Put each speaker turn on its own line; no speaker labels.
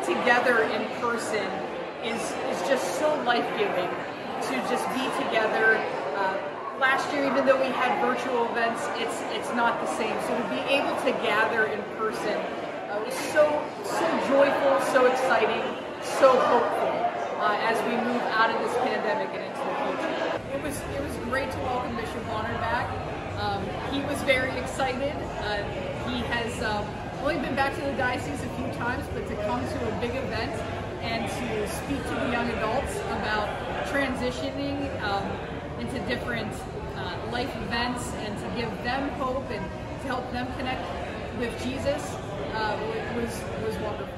together in person is just so life-giving, to just be together. Last year, even though we had virtual events, it's not the same. So to be able to gather in person was so joyful, so exciting, so hopeful as we move out of this pandemic and into the future. It was great to welcome Bishop Bonnar back. He was very excited. He has only been back to the diocese a few times, but to come to a big event and to speak to the young adults about transitioning into different life events and to give them hope and to help them connect with Jesus was wonderful.